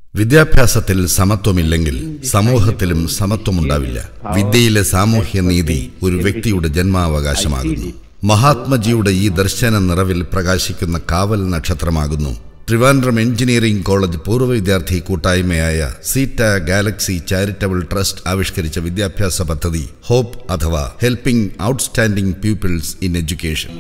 വിദ്യാഭ്യാസത്തിൽ സമത്വമില്ലെങ്കിൽ സമൂഹത്തിലും സമത്വമുണ്ടാവില്ല. വിദ്യയിലെ സാമൂഹ്യ നീതി ഒരു വ്യക്തിയുടെ ജന്മാവകാശമാകുന്നു. മഹാത്മജിയുടെ ഈ ദർശന നിറവിൽ പ്രകാശിക്കുന്ന കാവൽ നക്ഷത്രമാകുന്നു ട്രിവാൻഡ്രം എഞ്ചിനീയറിംഗ് കോളേജ് പൂർവ്വ വിദ്യാർത്ഥി കൂട്ടായ്മയായ CETA ഗാലക്സി ചാരിറ്റബിൾ ട്രസ്റ്റ് ആവിഷ്കരിച്ച വിദ്യാഭ്യാസ പദ്ധതി ഹോപ്പ് അഥവാ helping outstanding peoples in education.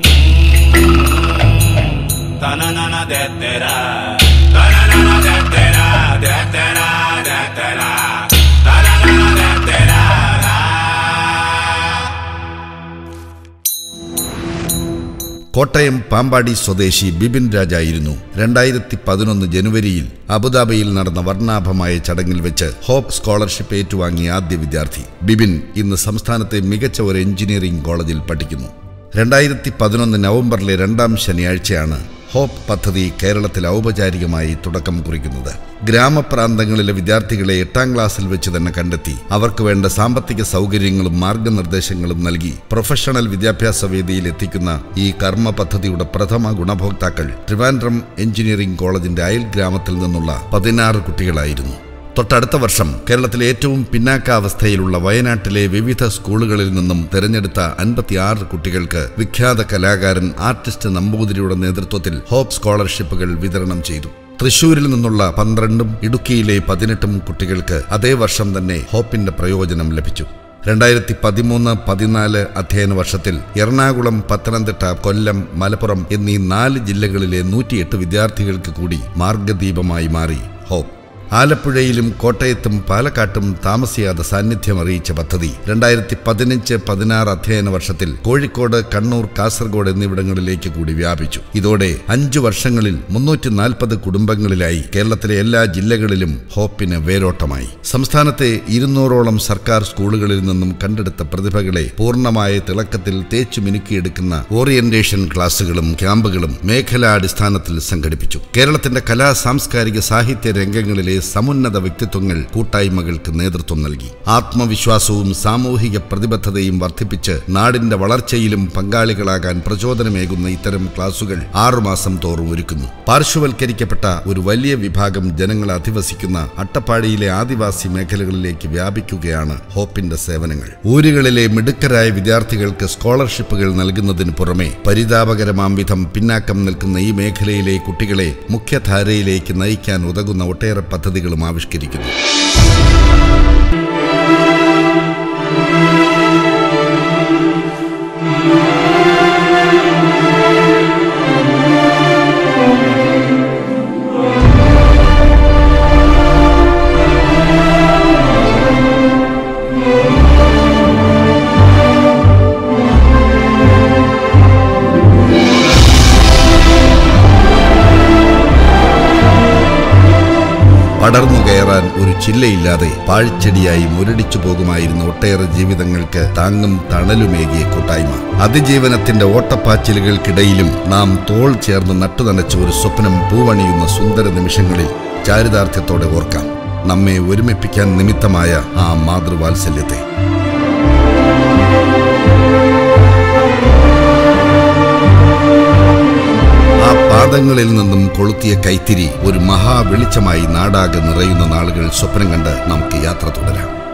Kottayam Pampady സ്വദേശി ബിബിൻ രാജായിരുന്നു 2011 ജനുവരിയിൽ അബുദാബിയിൽ നടന്ന വർണ്ണാഭമായ ചടങ്ങിൽ വെച്ച് ഹോപ്പ് സ്കോളർഷിപ്പ് ഏറ്റുവാങ്ങിയ ആദ്യ വിദ്യാർത്ഥി. ബിബിൻ ഇന്ന് സംസ്ഥാനത്തെ മികച്ച ഒരു എഞ്ചിനീയറിംഗ് കോളേജിൽ പഠിക്കുന്നു. 2011 നവംബറിലെ 2ാം ശനിയാഴ്ചയാണ് ഹോപ്പ് പദ്ധതി കേരളത്തിൽ ഔപചാരികമായി തുടക്കം കുറിക്കുന്നത്. ഗ്രാമപ്രാന്തങ്ങളിലെ വിദ്യാർത്ഥികളെ 8ാം ക്ലാസ്സിൽ വെച്ച് തന്നെ കണ്ടെത്തി അവർക്ക് വേണ്ട സാമ്പത്തിക സൗകര്യങ്ങളും മാർഗനിർദ്ദേശങ്ങളും നൽകി പ്രൊഫഷണൽ വിദ്യാഭ്യാസ വേദിയിൽ എത്തിക്കുന്ന ഈ കർമ്മ പദ്ധതിയുടെ പ്രഥമ ഗുണഭോക്താക്കൾ ട്രിവാൻഡ്രം എഞ്ചിനീയറിംഗ് കോളേജിന്റെ അയൽ ഗ്രാമത്തിൽ നിന്നുള്ള 16 കുട്ടികളായിരുന്നു. തൊട്ടടുത്ത വർഷം കേരളത്തിലെ ഏറ്റവും പിന്നാക്കാവസ്ഥയിലുള്ള വയനാട്ടിലെ വിവിധ സ്കൂളുകളിൽ നിന്നും തിരഞ്ഞെടുത്ത 56 കുട്ടികൾക്ക് വിഖ്യാത കലാകാരൻ ആർട്ടിസ്റ്റ് നമ്പൂതിരിയുടെ നേതൃത്വത്തിൽ ഹോപ്പ് സ്കോളർഷിപ്പുകൾ വിതരണം ചെയ്തു. തൃശൂരിൽ നിന്നുള്ള 12ഉം ഇടുക്കിയിലെ 18ഉം കുട്ടികൾക്ക് അതേ വർഷം തന്നെ ഹോപ്പിന്റെ പ്രയോജനം ലഭിച്ചു. 2013-14 അധ്യയന വർഷത്തിൽ എറണാകുളം, പത്തനംതിട്ട, കൊല്ലം, മലപ്പുറം എന്നീ 4 ജില്ലകളിലെ 108 വിദ്യാർത്ഥികൾക്ക് കൂടി മാർഗദീപമായി മാറി ഹോപ്പ്. ആലപ്പുഴയിലും കോട്ടയത്തും പാലക്കാട്ടും താമസിയാതെ സാന്നിധ്യം അറിയിച്ച പദ്ധതി 2015-16 അധ്യയന വർഷത്തിൽ കോഴിക്കോട്, കണ്ണൂർ, കാസർഗോഡ് എന്നിവിടങ്ങളിലേക്ക് കൂടി വ്യാപിച്ചു. ഇതോടെ 5 വർഷങ്ങളിൽ 340 കുടുംബങ്ങളിലായി കേരളത്തിലെ എല്ലാ ജില്ലകളിലും ഹോപ്പിന് വേരോട്ടമായി. സംസ്ഥാനത്തെ 200ഓളം സർക്കാർ സ്കൂളുകളിൽ നിന്നും കണ്ടെടുത്ത പ്രതിഭകളെ പൂർണ്ണമായ തിളക്കത്തിൽ തേച്ചു മിനുക്കിയെടുക്കുന്ന ഓറിയന്റേഷൻ ക്ലാസുകളും ക്യാമ്പുകളും മേഖലാടിസ്ഥാനത്തിൽ സംഘടിപ്പിച്ചു. കേരളത്തിന്റെ കലാ, സാംസ്കാരിക, സാഹിത്യ രംഗങ്ങളിലെ സമുന്നത വ്യക്തിത്വങ്ങൾ കൂട്ടായ്മകൾക്ക് നേതൃത്വം നൽകി. ആത്മവിശ്വാസവും സാമൂഹിക പ്രതിബദ്ധതയും വർദ്ധിപ്പിച്ച് നാടിന്റെ വളർച്ചയിലും പങ്കാളികളാകാൻ പ്രചോദനമേകുന്ന ഇത്തരം ക്ലാസുകൾ 6 മാസം തോറും ഒരുക്കുന്നു. പാർശ്വവൽക്കരിക്കപ്പെട്ട ഒരു വലിയ വിഭാഗം ജനങ്ങൾ അധിവസിക്കുന്ന അട്ടപ്പാടിയിലെ ആദിവാസി മേഖലകളിലേക്ക് വ്യാപിക്കുകയാണ് ഹോപ്പിന്റെ സേവനങ്ങൾ. ഊരുകളിലെ മിടുക്കരായ വിദ്യാർത്ഥികൾക്ക് സ്കോളർഷിപ്പുകൾ നൽകുന്നതിന് പുറമെ പരിതാപകരമാം വിധം പിന്നാക്കം നിൽക്കുന്ന ഈ മേഖലയിലെ കുട്ടികളെ മുഖ്യധാരയിലേക്ക് നയിക്കാൻ ഉതകുന്ന ഒട്ടേറെ പദ്ധതികളും ആവിഷ്കരിക്കുന്നു. പടർന്നു കയറാൻ ഒരു ചില്ലയില്ലാതെ പാഴ്ചെടിയായി മുരടിച്ചു പോകുമായിരുന്ന ഒട്ടേറെ ജീവിതങ്ങൾക്ക് താങ്ങും തണലുമേകിയ കൂട്ടായ്മ. അതിജീവനത്തിന്റെ ഓട്ടപ്പാച്ചിലുകൾക്കിടയിലും നാം തോൾ ചേർന്ന് നട്ടുനനച്ച ഒരു സ്വപ്നം പൂവണിയുന്ന സുന്ദര നിമിഷങ്ങളിൽ ചാരിതാർത്ഥ്യത്തോടെ ഓർക്കാം നമ്മെ ഒരുമിപ്പിക്കാൻ നിമിത്തമായ ആ മാതൃവാത്സല്യത്തെ. ആ പാദങ്ങളിൽ നിന്നും കൊളുത്തിയ കൈത്തിരി ഒരു മഹാവെളിച്ചമായി നാടാകെ നിറയുന്ന നാളുകൾ സ്വപ്നം കണ്ട് നമുക്ക് യാത്ര തുടരാം.